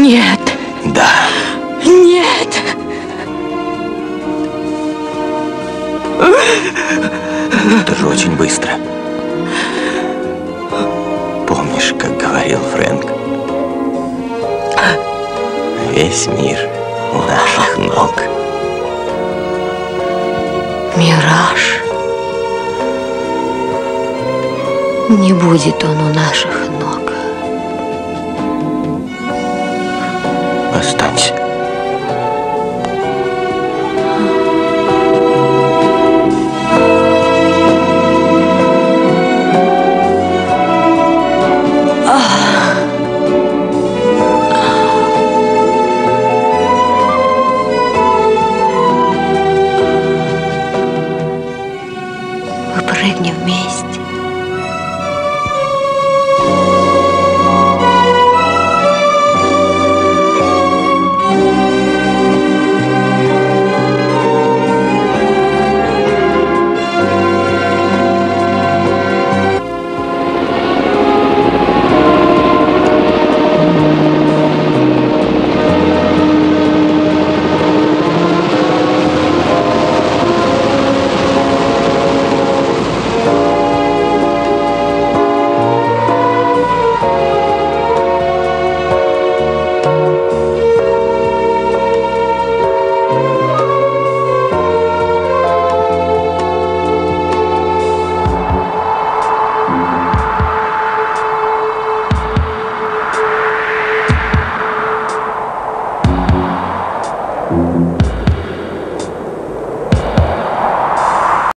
Нет. Да. Нет. Это же очень быстро. Помнишь, как говорил Фрэнк? Весь мир у наших ног. Мираж. Не будет он у наших ног. Останься.